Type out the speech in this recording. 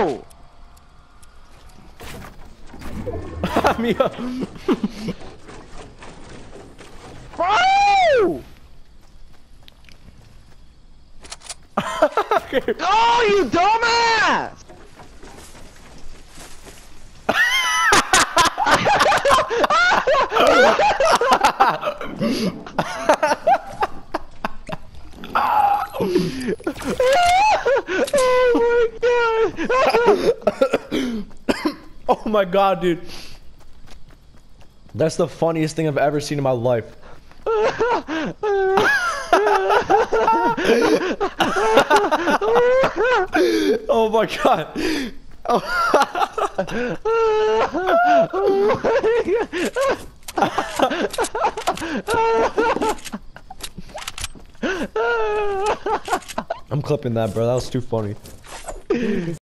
Mia. Bro! Oh, you dumbass! Oh my god, dude. That's the funniest thing I've ever seen in my life. Oh my god. I'm clipping that, bro. That was too funny.